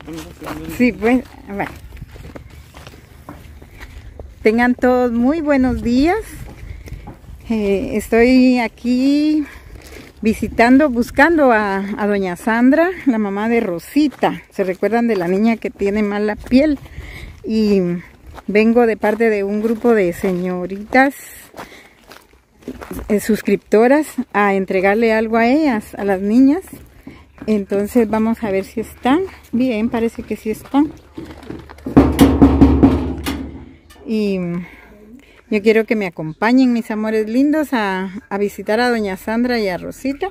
Sí, pues, bueno. Tengan todos muy buenos días. Estoy aquí visitando, buscando a doña Sandra, la mamá de Rosita. ¿Se recuerdan de la niña que tiene mala piel? Y vengo de parte de un grupo de señoritas suscriptoras a entregarle algo a ellas, a las niñas. Entonces vamos a ver si están. Bien, parece que sí están. Y yo quiero que me acompañen, mis amores lindos, a visitar a doña Sandra y a Rosita.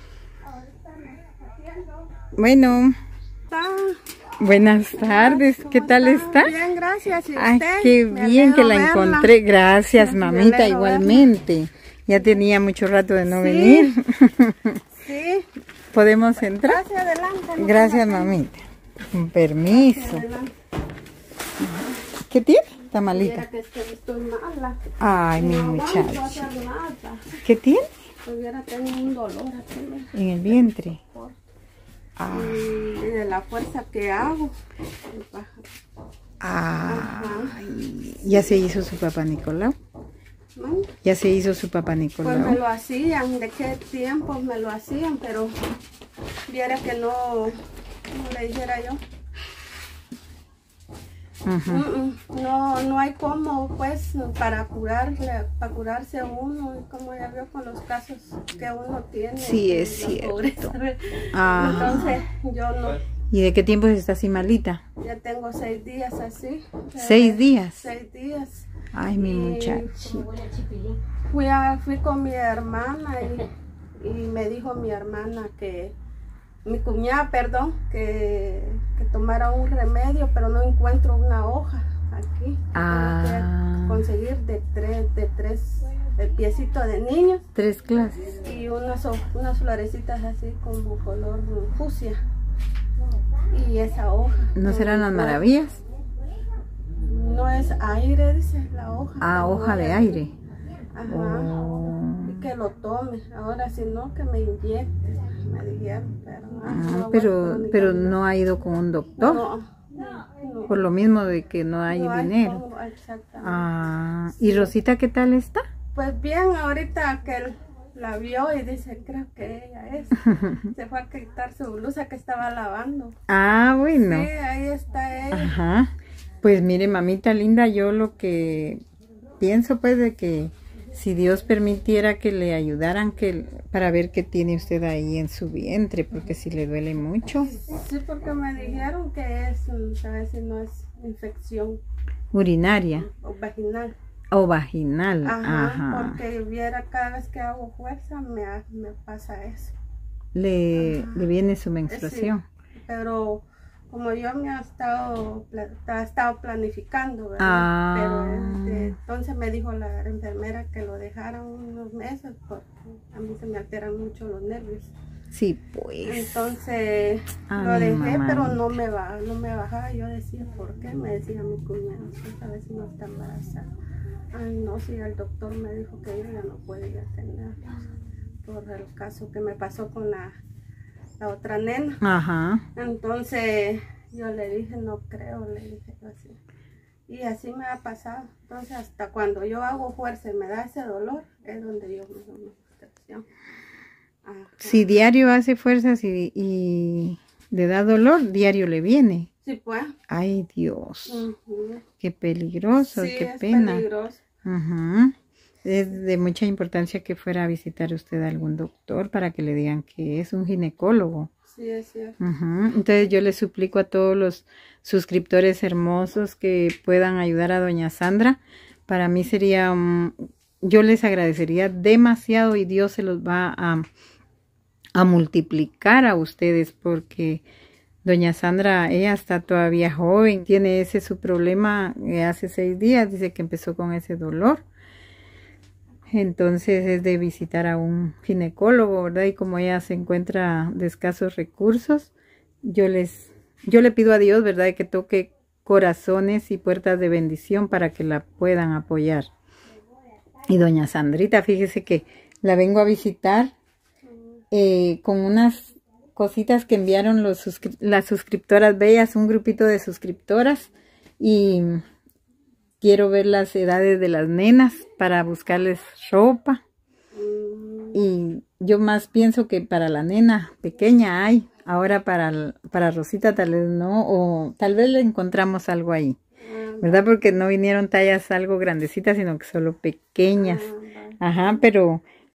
Bueno. Buenas tardes, ¿qué tal está? Bien, gracias. ¿Y ay, usted? Qué bien que la encontré. Gracias, mamita, igualmente. Ya tenía mucho rato de no venir. Sí. ¿Podemos entrar? Gracias, adelante. Gracias, mamita. Con permiso. ¿Qué tiene? Está malita. Que estoy mala. Ay, mi muchacha. ¿Qué tiene? Pues viera, tengo un dolor aquí. En el vientre. Y de la fuerza que hago. ¿Ya se hizo su papá Nicolau? ¿No? ¿Ya se hizo su papá Nicolau? Pues me lo hacían, de qué tiempo me lo hacían, pero viera que no, como le dijera yo. No hay como, pues, para curarse uno, como ya veo con los casos que uno tiene. Sí, es cierto. Entonces, yo no. ¿Y de qué tiempo está así malita? Ya tengo 6 días así. 6 días. 6 días. Ay, mi muchacha. Fui con mi hermana y me dijo mi hermana que, mi cuñada, perdón, que tomara un remedio, pero no encuentro una hoja aquí. Tengo que conseguir de tres el piecito de niños. 3 clases. Y unas florecitas así como color fucsia. Y esa hoja. ¿No serán las maravillas? No es aire, dice la hoja. Hoja de aire. Ajá. Y que lo tome. Ahora si no, que me inyecte. Me dijeron, pero pero no ha ido con un doctor. No. Por lo mismo de que no hay dinero. Exactamente. ¿Y Rosita qué tal está? Pues bien, ahorita que la vio y dice, creo que ella es. Se fue a quitar su blusa que estaba lavando. Bueno. Sí, ahí está ella. Ajá. Pues mire, mamita linda, yo lo que pienso pues de que si Dios permitiera que le ayudaran para ver qué tiene usted ahí en su vientre, porque si le duele mucho. Sí, porque me dijeron que es, ¿sabes? Si no es infección urinaria. O vaginal. O vaginal. Ajá. Porque viera cada vez que hago fuerza me pasa eso. Le viene su menstruación. Sí, pero como yo me he estado planificando, ¿verdad? Pero entonces me dijo la enfermera que lo dejara unos meses porque a mí se me alteran mucho los nervios. Sí, pues. Entonces lo dejé, pero no me bajaba. Yo decía, ¿por qué? Me decía mi cuñado, a ver si no está embarazada. Ay, no, si el doctor me dijo que yo ya no podía tener por el caso que me pasó con la otra nena. Ajá. Entonces yo le dije, no creo, le dije así. Y así me ha pasado. Entonces hasta cuando yo hago fuerza y me da ese dolor, es donde yo me doy menstruación. Si diario hace fuerzas y le da dolor, diario le viene. Sí, pues. Ay, Dios. Qué peligroso, sí, qué pena. Peligroso. Es de mucha importancia que fuera a visitar usted a algún doctor para que le digan que es un ginecólogo. Sí, es cierto. Entonces yo le suplico a todos los suscriptores hermosos que puedan ayudar a doña Sandra. Para mí sería, yo les agradecería demasiado y Dios se los va a multiplicar a ustedes porque doña Sandra, ella está todavía joven, tiene ese su problema hace 6 días, dice que empezó con ese dolor. Entonces es de visitar a un ginecólogo, ¿verdad? Y como ella se encuentra de escasos recursos, yo le pido a Dios, ¿verdad? Que toque corazones y puertas de bendición para que la puedan apoyar. Y doña Sandrita, fíjese que la vengo a visitar con unas cositas que enviaron las suscriptoras bellas, un grupito de suscriptoras, y quiero ver las edades de las nenas para buscarles ropa. Y yo más pienso que para la nena pequeña hay, ahora para Rosita tal vez no, o tal vez le encontramos algo ahí, ¿verdad? Porque no vinieron tallas algo grandecitas, sino que solo pequeñas. Ajá, pero